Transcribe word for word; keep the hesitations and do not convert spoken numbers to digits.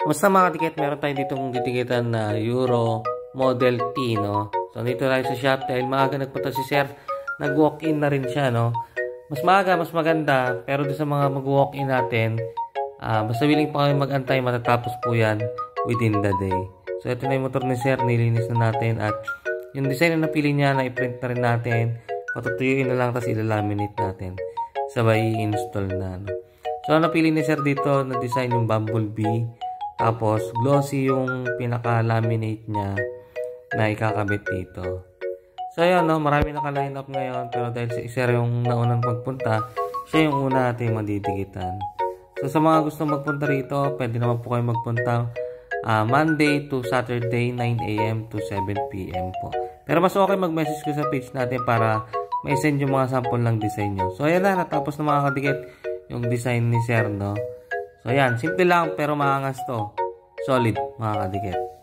Basta mga kadikit, meron tayo ditong ditikitan na Euro Model T, no? So, dito tayo sa shop dahil maaga nagpunta si Sir. Nag-walk-in na rin siya, no? Mas maaga, mas maganda. Pero doon sa mga mag-walk-in natin, uh, basta willing pa kami mag-antay, matatapos po yan within the day. So, ito na yung motor ni Sir. Nilinis na natin. At yung design na napili niya, na-i-print na rin natin. Patutuyuin na lang, tapos ilalaminate natin. Sabay i-install na, no? So, napili ni Sir dito na design yung Bumblebee. Tapos, glossy yung pinaka-laminate niya na ikakabit dito. So, ayun, no? Marami naka-line up ngayon. Pero dahil si Sir yung naunang magpunta, siya yung una nating madidikitan. So, sa mga gusto magpunta rito, pwede naman po kayo magpunta uh, Monday to Saturday, nine A M to seven P M po. Pero mas okay mag-message ko sa page natin para may send yung mga sample ng design nyo. So, ayan na. Natapos na mga kadikit yung design ni Sir, no? So, ayan. Simple lang pero maangas to. Solid, mga kadikit.